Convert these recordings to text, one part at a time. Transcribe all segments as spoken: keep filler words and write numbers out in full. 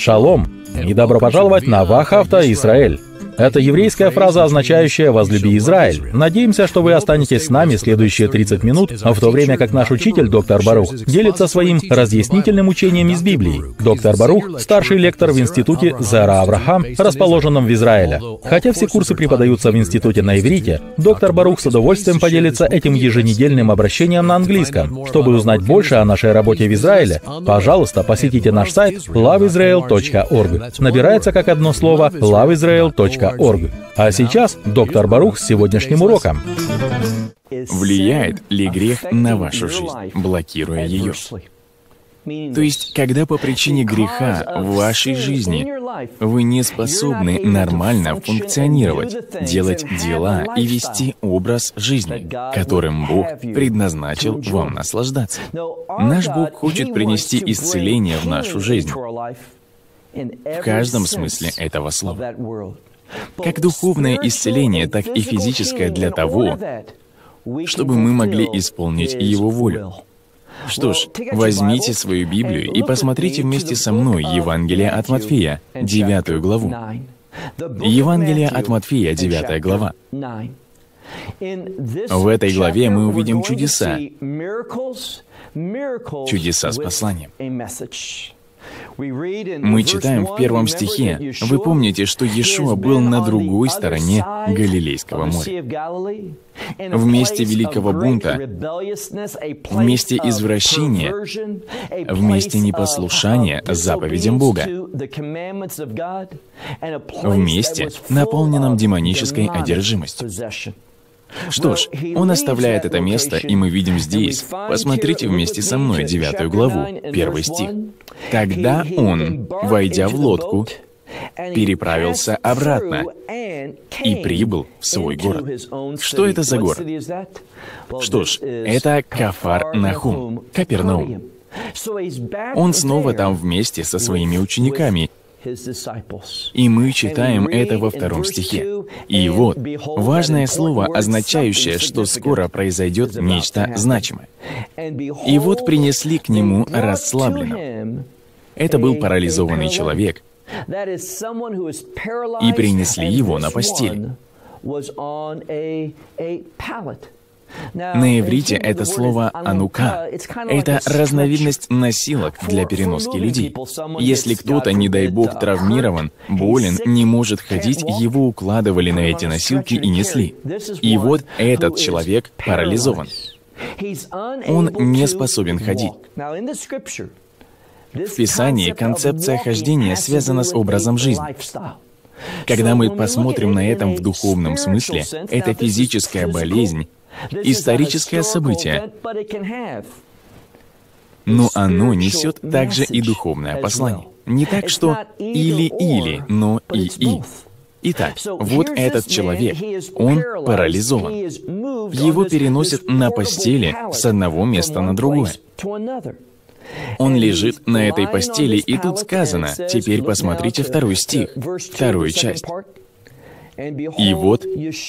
Шалом и добро пожаловать на Вахавта Исраэль. Это еврейская фраза, означающая «возлюби Израиль». Надеемся, что вы останетесь с нами следующие тридцать минут, в то время как наш учитель, доктор Барух, делится своим разъяснительным учением из Библии. Доктор Барух — старший лектор в институте Зера Авраам, расположенном в Израиле. Хотя все курсы преподаются в институте на иврите, доктор Барух с удовольствием поделится этим еженедельным обращением на английском. Чтобы узнать больше о нашей работе в Израиле, пожалуйста, посетите наш сайт лав израэл точка орг. Набирается как одно слово лав израэл точка орг. А сейчас доктор Барух с сегодняшним уроком. Влияет ли грех на вашу жизнь, блокируя ее? То есть, когда по причине греха в вашей жизни вы не способны нормально функционировать, делать дела и вести образ жизни, которым Бог предназначил вам наслаждаться. Наш Бог хочет принести исцеление в нашу жизнь, в каждом смысле этого слова. Как духовное исцеление, так и физическое для того, чтобы мы могли исполнить Его волю. Что ж, возьмите свою Библию и посмотрите вместе со мной Евангелие от Матфея, девятую главу. Евангелие от Матфея, девятая глава. В этой главе мы увидим чудеса, чудеса с посланием. Мы читаем в первом стихе, вы помните, что Иешуа был на другой стороне Галилейского моря. В месте великого бунта, в месте извращения, в месте непослушания заповедям Бога, в месте, наполненном демонической одержимостью. Что ж, он оставляет это место, и мы видим здесь. Посмотрите вместе со мной девятую главу, первый стих. «Тогда он, войдя в лодку, переправился обратно и прибыл в свой город». Что это за город? Что ж, это Кафар-Нахум, Капернаум. Он снова там вместе со своими учениками, и мы читаем это во втором стихе. И вот, важное слово, означающее, что скоро произойдет нечто значимое. «И вот принесли к нему расслабленного». Это был парализованный человек. «И принесли его на постели». На иврите это слово «анука». Это разновидность носилок для переноски людей. Если кто-то, не дай бог, травмирован, болен, не может ходить, его укладывали на эти носилки и несли. И вот этот человек парализован. Он не способен ходить. В Писании концепция хождения связана с образом жизни. Когда мы посмотрим на это в духовном смысле, это физическая болезнь, историческое событие, но оно несет также и духовное послание. Не так, что или-или, но и-и. Итак, вот этот человек, он парализован. Его переносят на постели с одного места на другое. Он лежит на этой постели, и тут сказано, теперь посмотрите второй стих, вторую часть. «И вот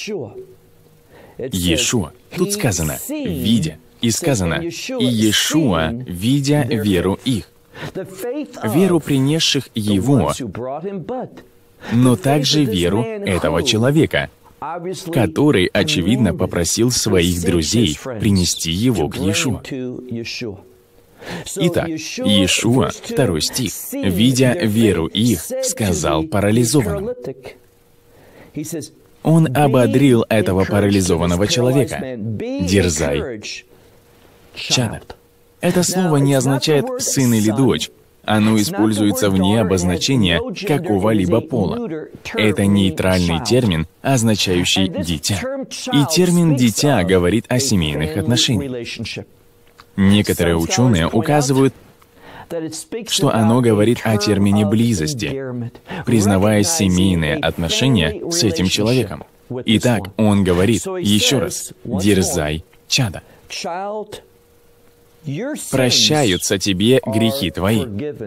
Иешуа». Тут сказано «видя». И сказано «и Иешуа, видя веру их». Веру, принесших его, но также веру этого человека, который, очевидно, попросил своих друзей принести его к Иешуа. Итак, Иешуа, второй стих, «видя веру их, сказал парализованному». Он ободрил этого парализованного человека. «Дерзай, чадо». Это слово не означает «сын» или «дочь». Оно используется вне обозначения какого-либо пола. Это нейтральный термин, означающий «дитя». И термин «дитя» говорит о семейных отношениях. Некоторые ученые указывают, что оно говорит о термине близости, признавая семейные отношения с этим человеком. Итак, он говорит, еще раз, «дерзай, чадо». «Прощаются тебе грехи твои.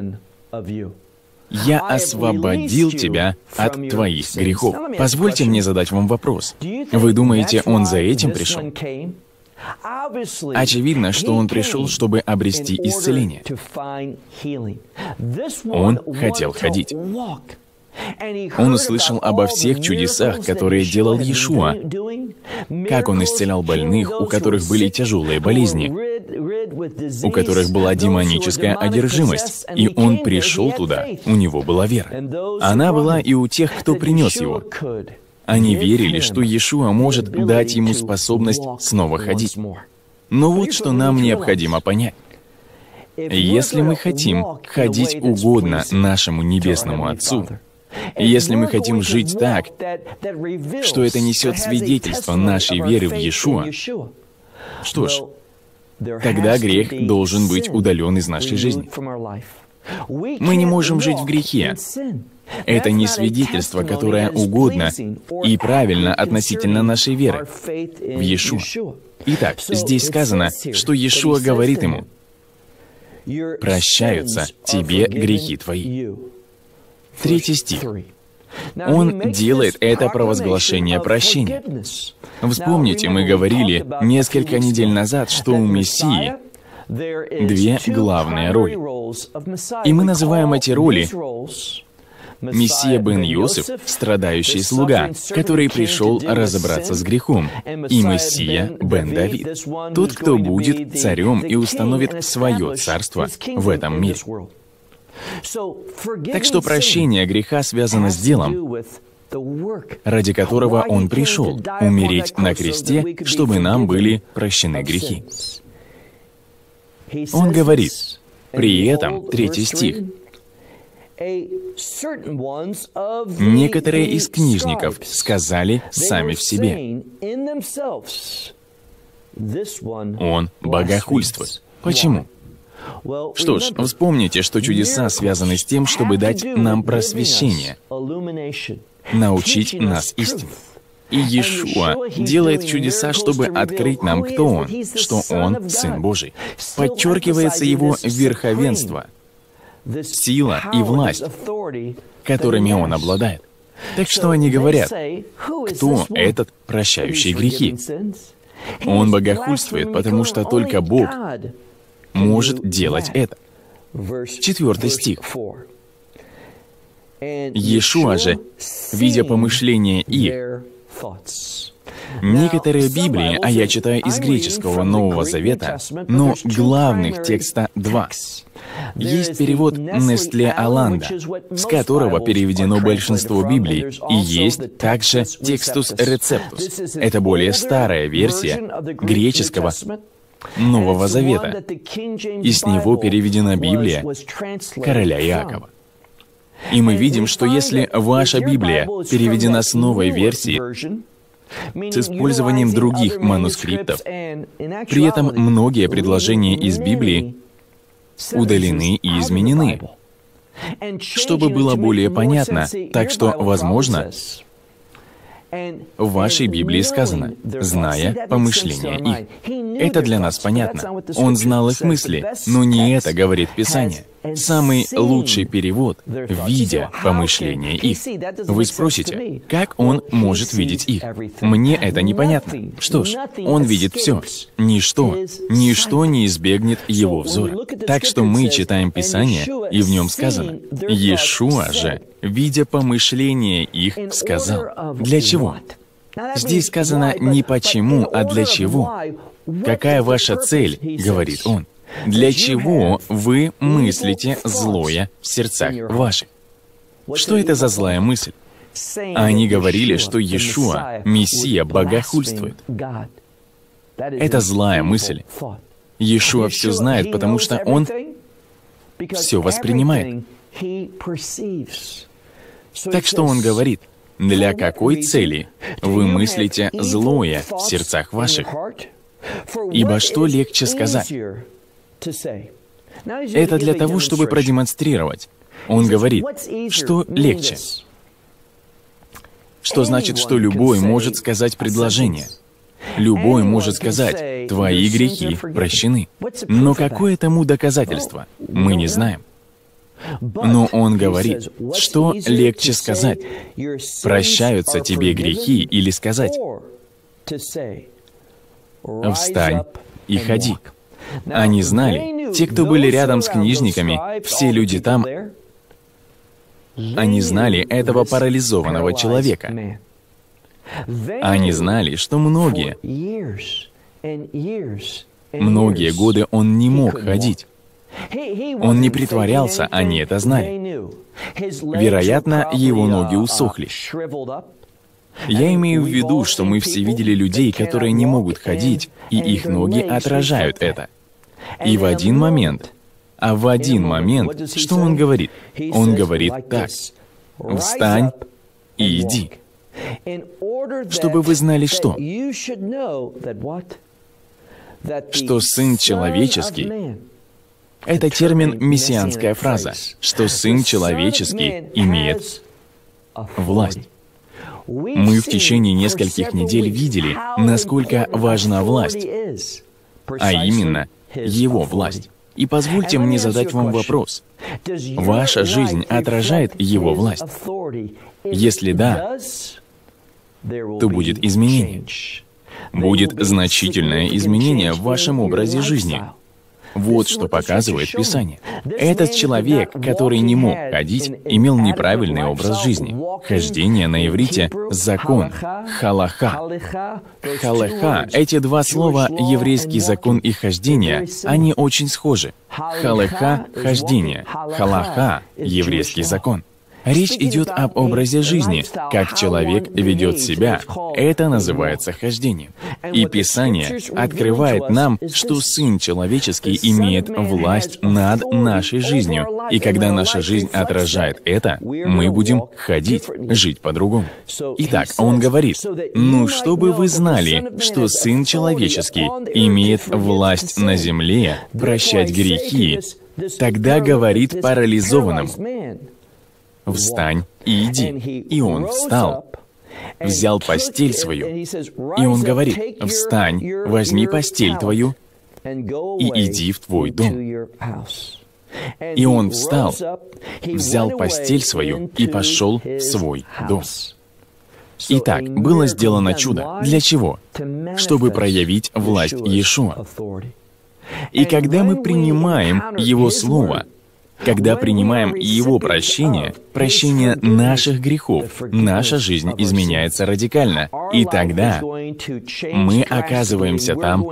Я освободил тебя от твоих грехов». Позвольте мне задать вам вопрос. Вы думаете, он за этим пришел? Очевидно, что он пришел, чтобы обрести исцеление. Он хотел ходить. Он услышал обо всех чудесах, которые делал Иешуа, как он исцелял больных, у которых были тяжелые болезни, у которых была демоническая одержимость, и он пришел туда, у него была вера. Она была и у тех, кто принес его. Они верили, что Иешуа может дать ему способность снова ходить. Но вот что нам необходимо понять. Если мы хотим ходить угодно нашему Небесному Отцу, если мы хотим жить так, что это несет свидетельство нашей веры в Иешуа, что ж, тогда грех должен быть удален из нашей жизни. Мы не можем жить в грехе. Это не свидетельство, которое угодно и правильно относительно нашей веры в Иешуа. Итак, здесь сказано, что Иешуа говорит ему: «Прощаются тебе грехи твои». Третий стих. Он делает это провозглашение прощения. Вспомните, мы говорили несколько недель назад, что у Мессии две главные роли. И мы называем эти роли Мессия бен Йосеф, страдающий слуга, который пришел разобраться с грехом, и Мессия бен Давид, тот, кто будет царем и установит свое царство в этом мире. Так что прощение греха связано с делом, ради которого Он пришел — умереть на кресте, чтобы нам были прощены грехи. Он говорит, при этом, третий стих, «Некоторые из книжников сказали сами в себе». Он богохульствует. Почему? Что ж, вспомните, что чудеса связаны с тем, чтобы дать нам просвещение, научить нас истине. И Иешуа делает чудеса, чтобы открыть нам, кто Он, что Он — Сын Божий. Подчеркивается Его верховенство, сила и власть, которыми Он обладает. Так что они говорят, кто этот прощающий грехи? Он богохульствует, потому что только Бог может делать это. Четвертый стих. Иешуа же, видя помышления их, некоторые Библии, а я читаю из греческого Нового Завета, но главных текста два. Есть перевод Нестле Аланда, с которого переведено большинство Библий, и есть также Textus Receptus. Это более старая версия греческого Нового Завета, и с него переведена Библия короля Иакова. И мы видим, что если ваша Библия переведена с новой версии, с использованием других манускриптов, при этом многие предложения из Библии удалены и изменены, чтобы было более понятно, так что, возможно, в вашей Библии сказано, зная помышления их. Это для нас понятно. Он знал их мысли, но не это говорит Писание. Самый лучший перевод — «видя помышления их». Вы спросите, как он может видеть их? Мне это непонятно. Что ж, он видит все. Ничто, ничто не избегнет его взора. Так что мы читаем Писание, и в нем сказано, «Иешуа же, видя помышления их, сказал». Для чего? Здесь сказано не почему, а для чего. «Какая ваша цель?» — говорит он. «Для чего вы мыслите злое в сердцах ваших?» Что это за злая мысль? Они говорили, что Иешуа, Мессия, богохульствует. Это злая мысль. Иешуа все знает, потому что Он все воспринимает. Так что Он говорит, для какой цели вы мыслите злое в сердцах ваших? Ибо что легче сказать? Это для того, чтобы продемонстрировать. Он говорит, что легче. Что значит, что любой может сказать предложение? Любой может сказать, твои грехи прощены. Но какое тому доказательство? Мы не знаем. Но он говорит, что легче сказать, прощаются тебе грехи, или сказать, «Встань и ходи». Они знали, те, кто были рядом с книжниками, все люди там, они знали этого парализованного человека. Они знали, что многие, многие годы он не мог ходить. Он не притворялся, они это знали. Вероятно, его ноги усохли. Я имею в виду, что мы все видели людей, которые не могут ходить, и их ноги отражают это. И в один момент, а в один момент, что он говорит? Он говорит так: «Встань и иди». Чтобы вы знали что? Что Сын Человеческий — это термин мессианская фраза, что Сын Человеческий имеет власть. Мы в течение нескольких недель видели, насколько важна власть, а именно Его власть. И позвольте мне задать вам вопрос. Ваша жизнь отражает Его власть? Если да, то будет изменение. Будет значительное изменение в вашем образе жизни. Вот что показывает Писание. Этот человек, который не мог ходить, имел неправильный образ жизни. Хождение на иврите — закон, халаха. Халаха — эти два слова, еврейский закон и хождение, они очень схожи. Халаха — хождение, халаха — еврейский закон. Речь идет об образе жизни, как человек ведет себя. Это называется хождением. И Писание открывает нам, что Сын Человеческий имеет власть над нашей жизнью. И когда наша жизнь отражает это, мы будем ходить, жить по-другому. Итак, Он говорит: «Ну, чтобы вы знали, что Сын Человеческий имеет власть на земле прощать грехи, тогда говорит парализованному: «Встань и иди». И он встал, взял постель свою. И он говорит: «Встань, возьми постель твою и иди в твой дом». И он встал, взял постель свою и пошел в свой дом. Итак, было сделано чудо. Для чего? Чтобы проявить власть Иешуа. И когда мы принимаем Его Слово, когда принимаем Его прощение, прощение наших грехов, наша жизнь изменяется радикально. И тогда мы оказываемся там,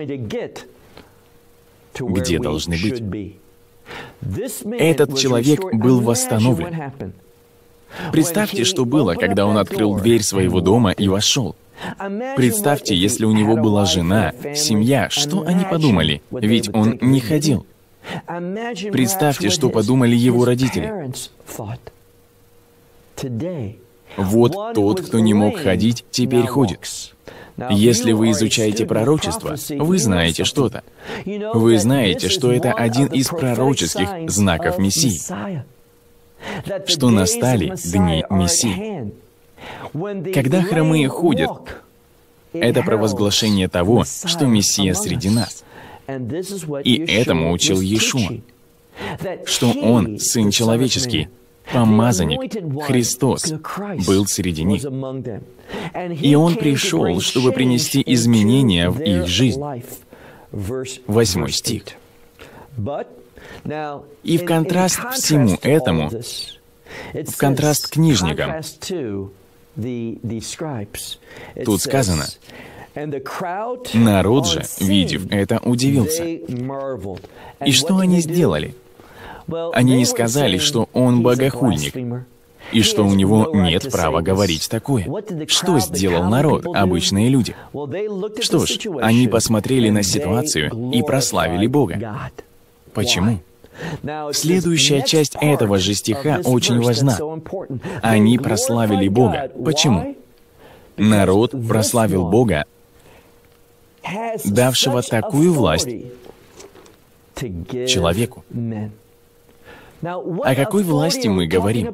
где должны быть. Этот человек был восстановлен. Представьте, что было, когда он открыл дверь своего дома и вошел. Представьте, если у него была жена, семья, что они подумали? Ведь он не ходил. Представьте, что подумали его родители. Вот тот, кто не мог ходить, теперь ходит. Если вы изучаете пророчество, вы знаете что-то. Вы знаете, что это один из пророческих знаков Мессии, что настали дни Мессии. Когда хромые ходят, это провозглашение того, что Мессия среди нас. И этому учил Иешуа, что Он, Сын Человеческий, помазанник, Христос, был среди них. И Он пришел, чтобы принести изменения в их жизнь. Восьмой стих. И в контраст всему этому, в контраст к книжникам, тут сказано: «Народ же, видев это, удивился». И что они сделали? Они не сказали, что он богохульник, и что у него нет права говорить такое. Что сделал народ, обычные люди? Что ж, они посмотрели на ситуацию и прославили Бога. Почему? Следующая часть этого же стиха очень важна. Они прославили Бога. Почему? Народ прославил Бога, давшего такую власть человеку. О какой власти мы говорим?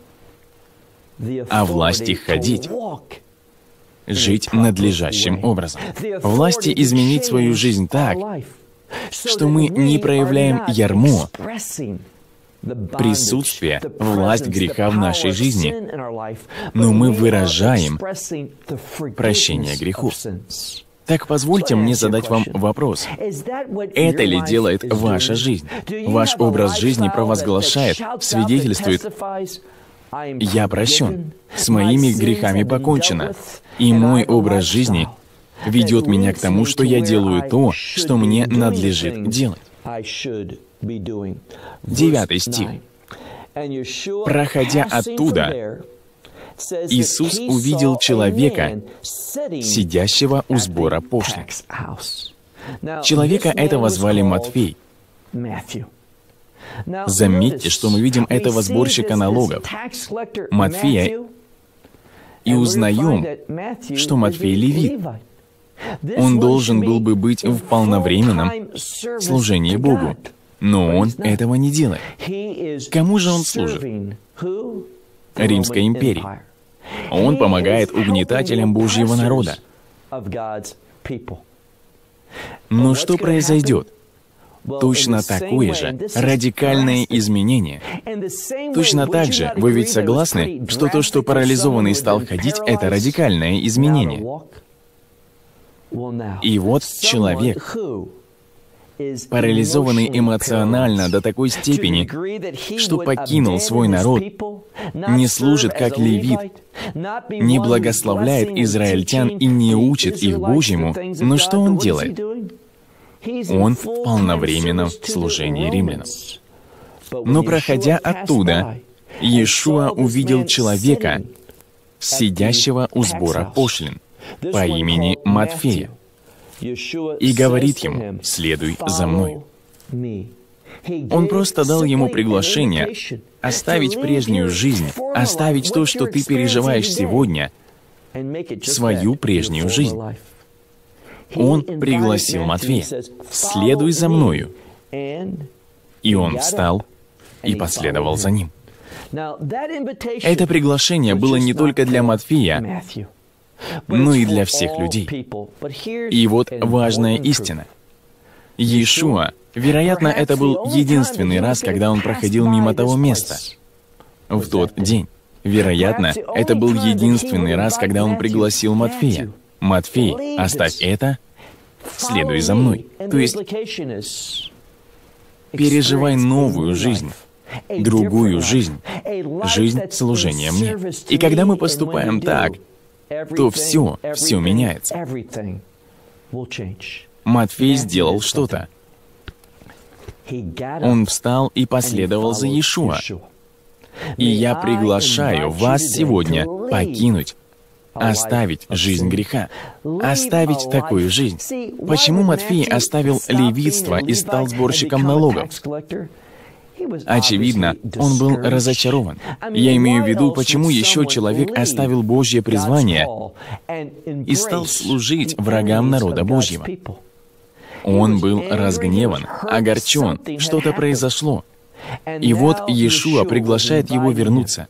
О власти ходить, жить надлежащим образом. Власти изменить свою жизнь так, что мы не проявляем ярмо, присутствие, власть греха в нашей жизни, но мы выражаем прощение грехов. Так позвольте мне задать вам вопрос. Это ли делает ваша жизнь? Ваш образ жизни провозглашает, свидетельствует: «Я прощен, с моими грехами покончено, и мой образ жизни ведет меня к тому, что я делаю то, что мне надлежит делать». Девятый стих. «Проходя оттуда, Иисус увидел человека, сидящего у сбора пошлин». Человека этого звали Матфей. Заметьте, что мы видим этого сборщика налогов, Матфея, и узнаем, что Матфей левит. Он должен был бы быть в полновременном служении Богу, но он этого не делает. Кому же он служит? Римской империи. Он помогает угнетателям Божьего народа. Но что произойдет? Точно такое же радикальное изменение. Точно так же, вы ведь согласны, что то, что парализованный стал ходить, это радикальное изменение. И вот человек, парализованный эмоционально до такой степени, что покинул свой народ, не служит как левит, не благословляет израильтян и не учит их Божьему, но что он делает? Он в полновременном служении римлянам. Но проходя оттуда, Иешуа увидел человека, сидящего у сбора пошлин, по имени Матфея, и говорит ему: «Следуй за мной». Он просто дал ему приглашение оставить прежнюю жизнь, оставить то, что ты переживаешь сегодня, свою прежнюю жизнь. Он пригласил Матфея: «Следуй за мною». И он встал и последовал за ним. Это приглашение было не только для Матфея, но и для всех людей. И вот важная истина. Иешуа, вероятно, это был единственный раз, когда он проходил мимо того места. В тот день. Вероятно, это был единственный раз, когда он пригласил Матфея: «Матфей, оставь это, следуй за мной». То есть, переживай новую жизнь, другую жизнь, жизнь служения мне. И когда мы поступаем так, то все, все меняется. Матфей сделал что-то. Он встал и последовал за Иешуа. И я приглашаю вас сегодня покинуть, оставить жизнь греха, оставить такую жизнь. Почему Матфей оставил левитство и стал сборщиком налогов? Очевидно, он был разочарован. Я имею в виду, почему еще человек оставил Божье призвание и стал служить врагам народа Божьего. Он был разгневан, огорчен, что-то произошло. И вот Иешуа приглашает его вернуться.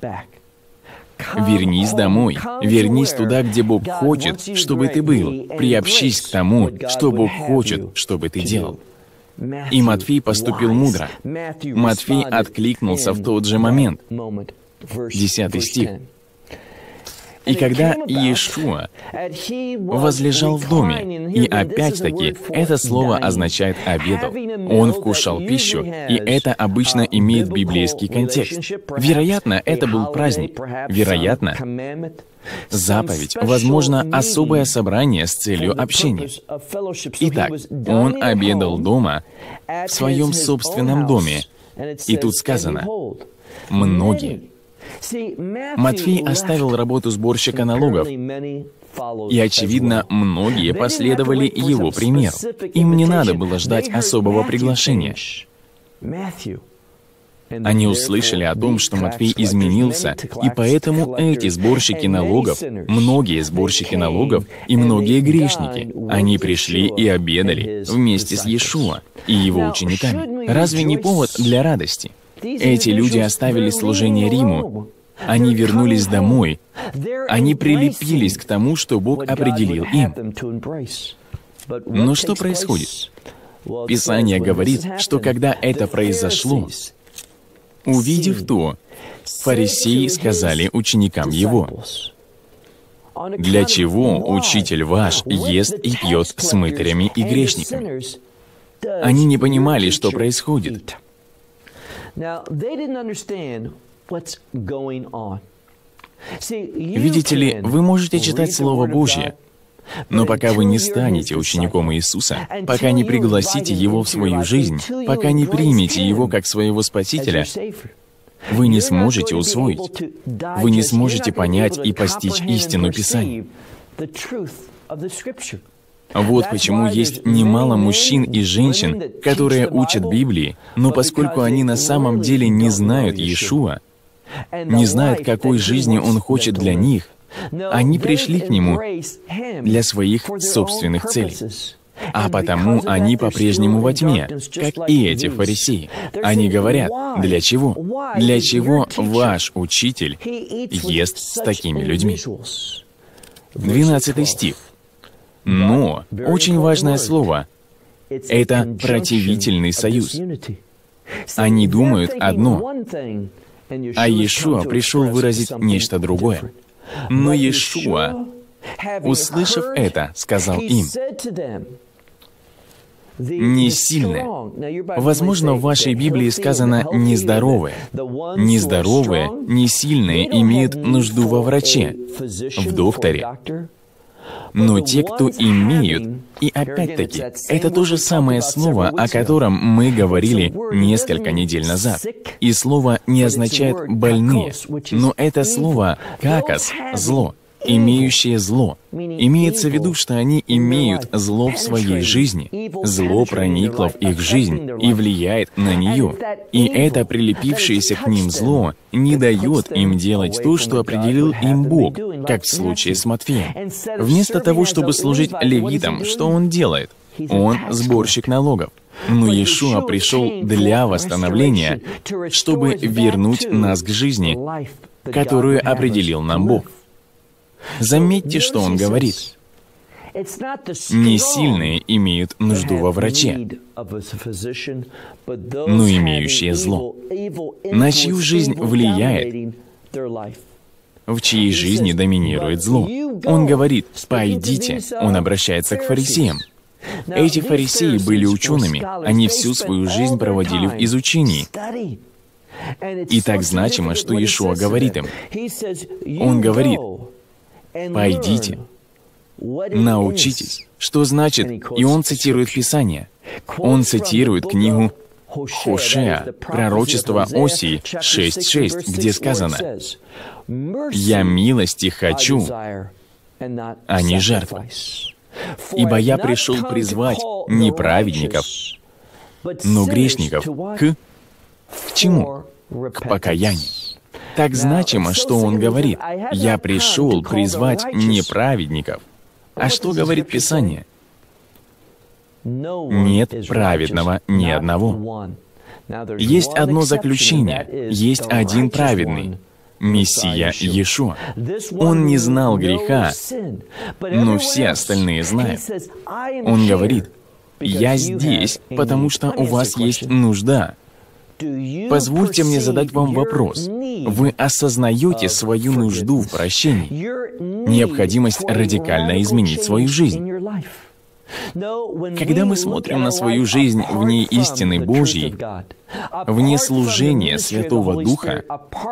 Вернись домой, вернись туда, где Бог хочет, чтобы ты был. Приобщись к тому, что Бог хочет, чтобы ты делал. И Матфей поступил мудро. Матфей откликнулся в тот же момент. Десятый стих. «И когда Иешуа возлежал в доме», и опять-таки это слово означает «обедал», он вкушал пищу, и это обычно имеет библейский контекст. Вероятно, это был праздник. Вероятно, заповедь, возможно, особое собрание с целью общения. Итак, он обедал дома, в своем собственном доме. И тут сказано «многие». Матфей оставил работу сборщика налогов, и, очевидно, многие последовали его примеру. Им не надо было ждать особого приглашения. Они услышали о том, что Матфей изменился, и поэтому эти сборщики налогов, многие сборщики налогов и многие грешники, они пришли и обедали вместе с Иешуа и его учениками. Разве не повод для радости? Эти люди оставили служение Риму, они вернулись домой, они прилепились к тому, что Бог определил им. Но что происходит? Писание говорит, что когда это произошло, увидев то, фарисеи сказали ученикам его: Для чего учитель ваш ест и пьет с мытарями и грешниками? Они не понимали, что происходит. Видите ли, вы можете читать Слово Божье, но пока вы не станете учеником Иисуса, пока не пригласите Его в свою жизнь, пока не примете Его как своего Спасителя, вы не сможете усвоить, вы не сможете понять и постичь истину Писания. Вот почему есть немало мужчин и женщин, которые учат Библии, но поскольку они на самом деле не знают Иешуа, не знают, какой жизни Он хочет для них, они пришли к Нему для своих собственных целей. А потому они по-прежнему во тьме, как и эти фарисеи. Они говорят, для чего? Для чего ваш учитель ест с такими людьми? Двенадцатый стих. Но очень важное слово — это противительный союз. Они думают одно, а Иешуа пришел выразить нечто другое. Но Иешуа, услышав это, сказал им: «Не сильные». Возможно, в вашей Библии сказано «нездоровые». Нездоровые, не сильные имеют нужду во враче, в докторе. Но те, кто имеют, и опять-таки, это то же самое слово, о котором мы говорили несколько недель назад. И слово не означает «больные», но это слово «какос» — «зло», имеющее зло. Имеется в виду, что они имеют зло в своей жизни. Зло проникло в их жизнь и влияет на нее. И это прилепившееся к ним зло не дает им делать то, что определил им Бог, как в случае с Матфеем. Вместо того, чтобы служить левитам, что он делает? Он сборщик налогов. Но Иешуа пришел для восстановления, чтобы вернуть нас к жизни, которую определил нам Бог. Заметьте, что он говорит. Не сильные имеют нужду во враче, но имеющие зло. На чью жизнь влияет, в чьей жизни доминирует зло. Он говорит: «Пойдите». Он обращается к фарисеям. Эти фарисеи были учеными, они всю свою жизнь проводили в изучении. И так значимо, что Иешуа говорит им. Он говорит: «Пойдите, научитесь». Что значит? И он цитирует Писание. Он цитирует книгу Хошея, пророчество Осии шесть шесть, где сказано: «Я милости хочу, а не жертвы. Ибо я пришел призвать не праведников, но грешников к... к чему? К покаянию». Так значимо, что он говорит: «Я пришел призвать не праведников». А что говорит Писание? Нет праведного ни одного. Есть одно заключение, есть один праведный — Мессия Иешуа. Он не знал греха, но все остальные знают. Он говорит: «Я здесь, потому что у вас есть нужда». Позвольте мне задать вам вопрос. Вы осознаете свою нужду в прощении? Необходимость радикально изменить свою жизнь? Когда мы смотрим на свою жизнь вне истины Божьей, вне служения Святого Духа,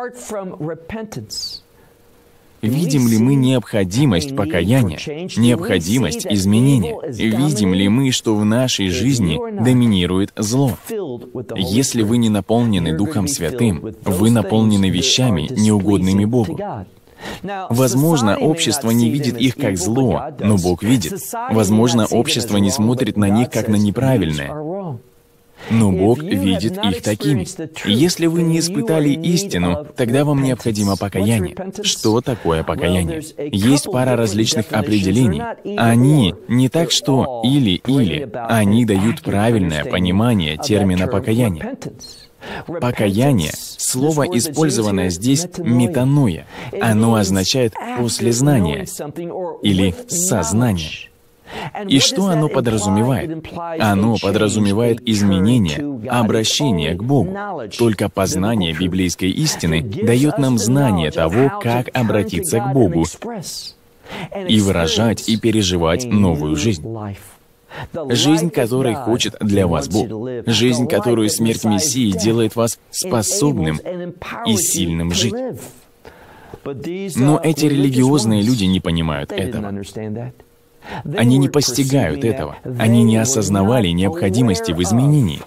видим ли мы необходимость покаяния, необходимость изменения? Видим ли мы, что в нашей жизни доминирует зло? Если вы не наполнены Духом Святым, вы наполнены вещами, неугодными Богу. Возможно, общество не видит их как зло, но Бог видит. Возможно, общество не смотрит на них как на неправильное, но Бог видит их такими. И если вы не испытали истину, тогда вам необходимо покаяние. Что такое покаяние? Есть пара различных определений. Они не так что или-или, они дают правильное понимание термина покаяние. Покаяние, слово, использованное здесь, метаноя. Оно означает «послезнание» или «сознание». И что оно подразумевает? Оно подразумевает изменение, обращение к Богу. Только познание библейской истины дает нам знание того, как обратиться к Богу. и выражать и переживать новую жизнь. Жизнь, которой хочет для вас Бог. Жизнь, которую смерть Мессии делает вас способным и сильным жить. Но эти религиозные люди не понимают этого. Они не постигают этого. Они не осознавали необходимости в изменении.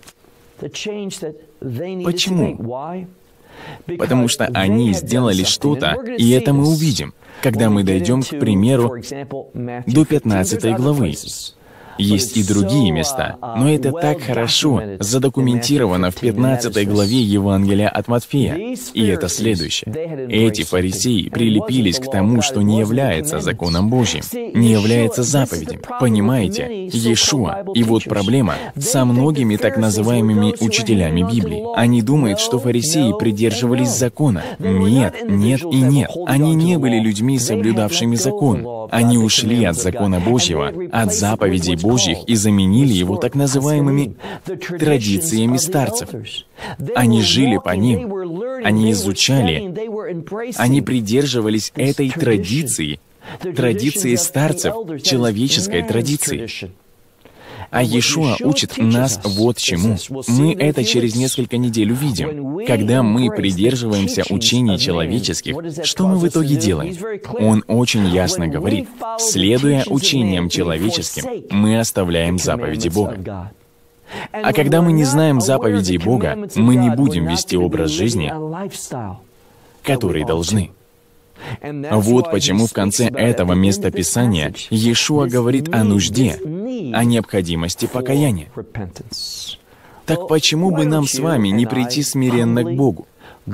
Почему? Потому что они сделали что-то, и это мы увидим, когда мы дойдем, к примеру, до пятнадцатой главы. Есть и другие места, но это так хорошо задокументировано в пятнадцатой главе Евангелия от Матфея. И это следующее. Эти фарисеи прилепились к тому, что не является законом Божьим, не является заповедью. Понимаете? Иешуа. И вот проблема со многими так называемыми учителями Библии. Они думают, что фарисеи придерживались закона. Нет, нет и нет. Они не были людьми, соблюдавшими закон. Они ушли от закона Божьего, от заповедей Божьих и заменили его так называемыми традициями старцев. Они жили по ним, они изучали, они придерживались этой традиции, традиции старцев, человеческой традиции. А Иешуа учит нас вот чему. Мы это через несколько недель увидим. Когда мы придерживаемся учений человеческих, что мы в итоге делаем? Он очень ясно говорит, следуя учениям человеческим, мы оставляем заповеди Бога. А когда мы не знаем заповедей Бога, мы не будем вести образ жизни, который должны. Вот почему в конце этого места Писания Иешуа говорит о нужде, о необходимости покаяния. Так почему бы нам с вами не прийти смиренно к Богу?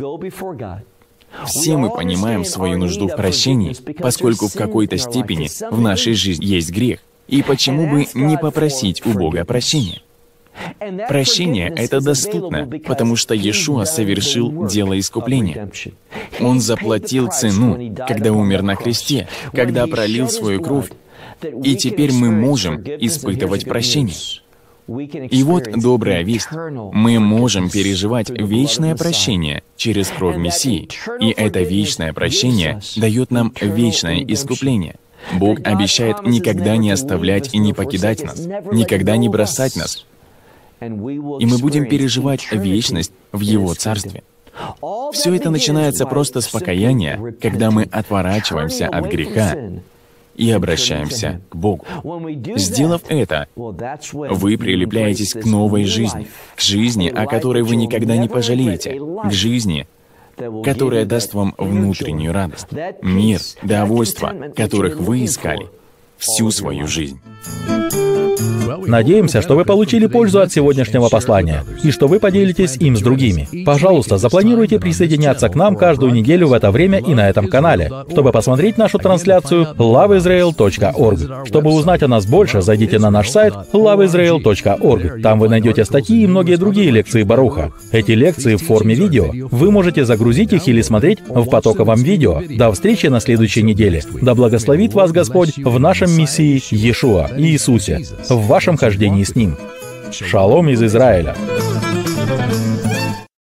Все мы понимаем свою нужду в прощении, поскольку в какой-то степени в нашей жизни есть грех. И почему бы не попросить у Бога прощения? Прощение — это доступно, потому что Иешуа совершил дело искупления. Он заплатил цену, когда умер на кресте, когда пролил свою кровь, и теперь мы можем испытывать прощение. И вот добрая весть. Мы можем переживать вечное прощение через кровь Мессии, и это вечное прощение дает нам вечное искупление. Бог обещает никогда не оставлять и не покидать нас, никогда не бросать нас, и мы будем переживать вечность в Его Царстве. Все это начинается просто с покаяния, когда мы отворачиваемся от греха и обращаемся к Богу. Сделав это, вы прилепляетесь к новой жизни, к жизни, о которой вы никогда не пожалеете, к жизни, которая даст вам внутреннюю радость, мир, довольство, которых вы искали всю свою жизнь. Надеемся, что вы получили пользу от сегодняшнего послания и что вы поделитесь им с другими. Пожалуйста, запланируйте присоединяться к нам каждую неделю в это время и на этом канале. Чтобы посмотреть нашу трансляцию, лав израэл точка орг. Чтобы узнать о нас больше, зайдите на наш сайт лав израэл точка орг. Там вы найдете статьи и многие другие лекции Баруха. Эти лекции в форме видео. Вы можете загрузить их или смотреть в потоковом видео. До встречи на следующей неделе. Да благословит вас Господь в нашем Мессии Иешуа, Иисусе, в вашем хождении с Ним. Шалом из Израиля.